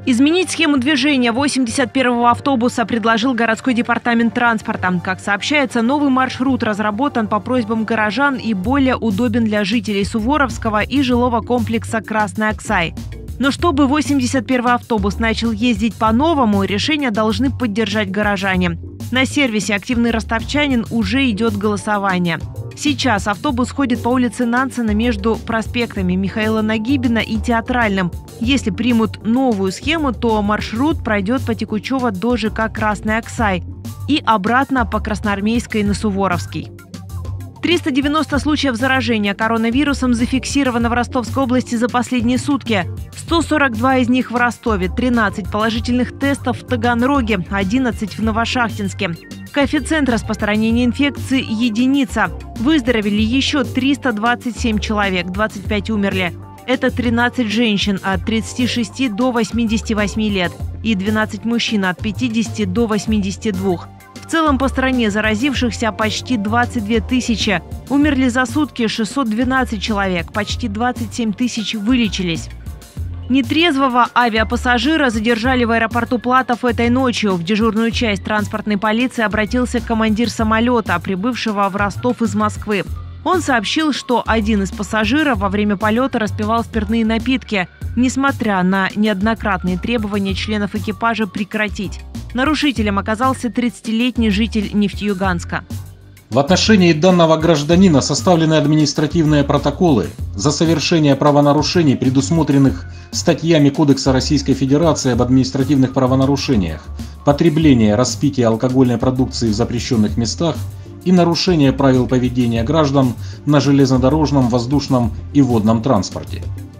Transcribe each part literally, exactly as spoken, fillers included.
Изменить схему движения восемьдесят первого автобуса предложил городской департамент транспорта. Как сообщается, новый маршрут разработан по просьбам горожан и более удобен для жителей Суворовского и жилого комплекса «Красный Аксай». Но чтобы восемьдесят первый автобус начал ездить по-новому, решение должны поддержать горожане. На сервисе «Активный ростовчанин» уже идет голосование. Сейчас автобус ходит по улице Нансена между проспектами Михаила Нагибина и Театральным. Если примут новую схему, то маршрут пройдет по Текучево до ЖК «Красный Аксай» и обратно по Красноармейской на Суворовский. триста девяносто случаев заражения коронавирусом зафиксировано в Ростовской области за последние сутки. сто сорок два из них в Ростове, тринадцать положительных тестов в Таганроге, одиннадцать в Новошахтинске. Коэффициент распространения инфекции – единица. Выздоровели еще триста двадцать семь человек, двадцать пять умерли. Это тринадцать женщин от тридцати шести до восьмидесяти восьми лет и двенадцать мужчин от пятидесяти до восьмидесяти двух. В целом по стране заразившихся почти двадцать две тысячи. Умерли за сутки шестьсот двенадцать человек, почти двадцать семь тысяч вылечились. Нетрезвого авиапассажира задержали в аэропорту Платов этой ночью. В дежурную часть транспортной полиции обратился командир самолета, прибывшего в Ростов из Москвы. Он сообщил, что один из пассажиров во время полета распивал спиртные напитки, несмотря на неоднократные требования членов экипажа прекратить. Нарушителем оказался тридцатилетний житель Нефтеюганска. В отношении данного гражданина составлены административные протоколы за совершение правонарушений, предусмотренных статьями Кодекса Российской Федерации об административных правонарушениях, потребление, распитие алкогольной продукции в запрещенных местах и нарушение правил поведения граждан на железнодорожном, воздушном и водном транспорте.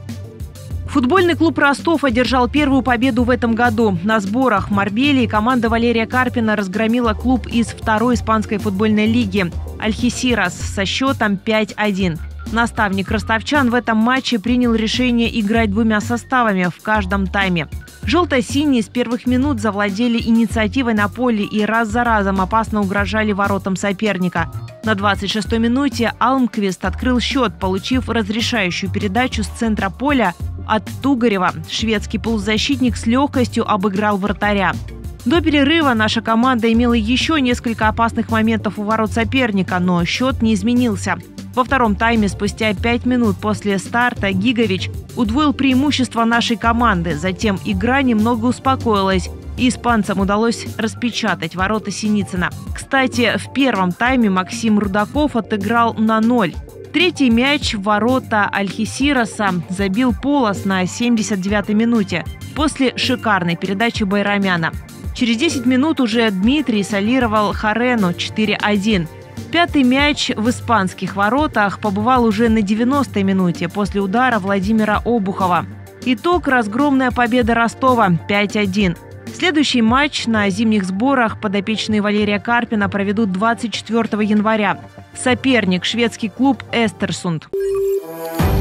Футбольный клуб «Ростов» одержал первую победу в этом году. На сборах в Марбелии команда Валерия Карпина разгромила клуб из второй испанской футбольной лиги «Альхесирас» со счетом пять один. Наставник ростовчан в этом матче принял решение играть двумя составами в каждом тайме. Желто-синие с первых минут завладели инициативой на поле и раз за разом опасно угрожали воротам соперника. На двадцать шестой минуте Алмквист открыл счет, получив разрешающую передачу с центра поля от Тугарева. Шведский полузащитник с легкостью обыграл вратаря. До перерыва наша команда имела еще несколько опасных моментов у ворот соперника, но счет не изменился. Во втором тайме, спустя пять минут после старта, Гигович удвоил преимущество нашей команды. Затем игра немного успокоилась, и испанцам удалось распечатать ворота Синицына. Кстати, в первом тайме Максим Рудаков отыграл на ноль. Третий мяч в ворота Альхесираса забил Полос на семьдесят девятой минуте после шикарной передачи Байрамяна. Через десять минут уже Дмитрий солировал Харену четыре один. Пятый мяч в испанских воротах побывал уже на девяностой минуте после удара Владимира Обухова. Итог – разгромная победа Ростова пять один. Следующий матч на зимних сборах подопечные Валерия Карпина проведут двадцать четвёртого января. Соперник – шведский клуб «Эстерсунд».